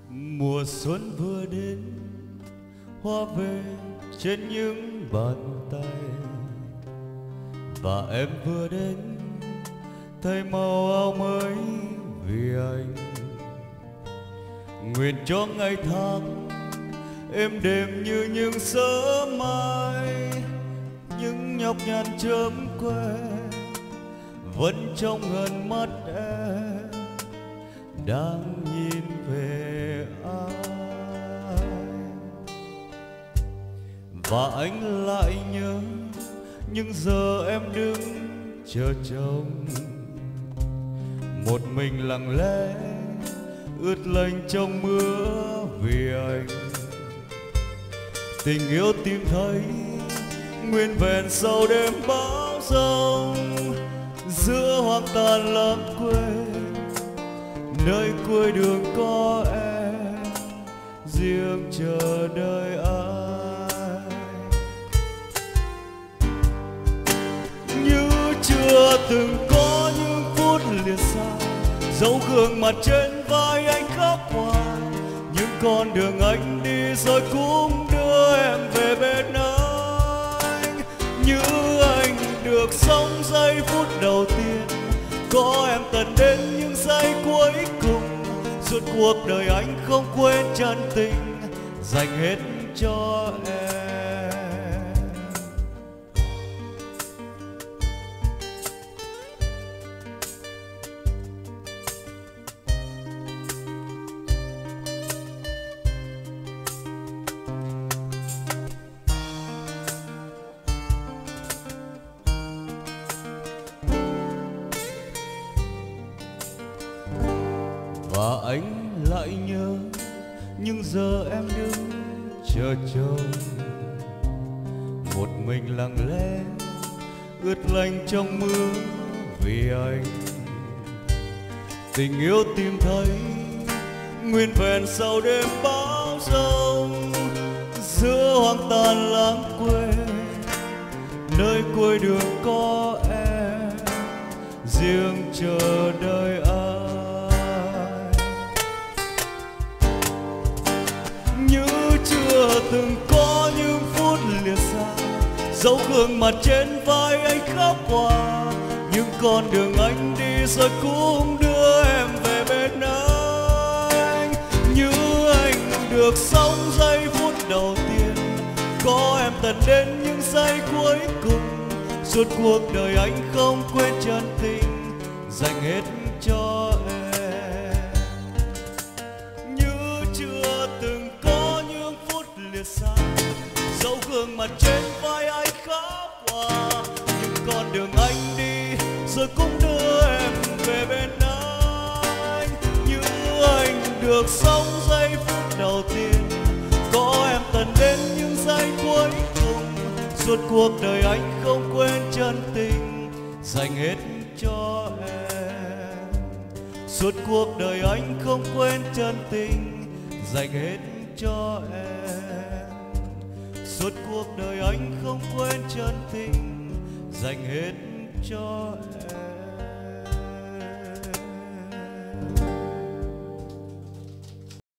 Mùa xuân vừa đến, hoa về trên những bàn tay, và em vừa đến thay màu áo mới vì anh. Nguyện cho ngày tháng êm đềm như những sớm mai, những nhọc nhằn chớm quê vẫn trong ngần mắt em đang nhìn về anh. Và anh lại nhớ những giờ em đứng chờ chồng, một mình lặng lẽ ướt lạnh trong mưa vì anh. Tình yêu tìm thấy nguyên vẹn sau đêm bão giông, giữa hoang tàn lãng quên, nơi cuối đường có em riêng chờ đợi ai. Như chưa từng có những phút liệt xa, dấu gương mặt trên vai anh khắc khoải, những con đường anh đi rồi cũng đưa em về bên anh. Như anh được sống giây phút đầu tiên, có em tận đến những giây cuối cùng. Suốt cuộc đời anh không quên chân tình dành hết cho em. Và anh lại nhớ những giờ em đứng chờ chồng, một mình lặng lẽ ướt lạnh trong mưa vì anh. Tình yêu tìm thấy nguyên vẹn sau đêm bão giông, giữa hoang tàn lãng quên, nơi cuối đường có em riêng chờ đợi anh. Chưa từng có những phút liệt xa, dấu gương mặt trên vai anh khắc họa, những con đường anh đi rồi cũng đưa em về bên anh. Như anh được sống giây phút đầu tiên, có em tận đến những giây cuối cùng. Suốt cuộc đời anh không quên chân tình dành hết cho em. Xa, dấu gương mặt trên vai anh khắc họa, những con đường anh đi rồi cũng đưa em về bên anh. Như anh được sống giây phút đầu tiên, có em tận đến những giây cuối cùng. Suốt cuộc đời anh không quên chân tình dành hết cho em. Suốt cuộc đời anh không quên chân tình dành hết cho em. Suốt cuộc đời anh không quên chân tình dành hết cho em.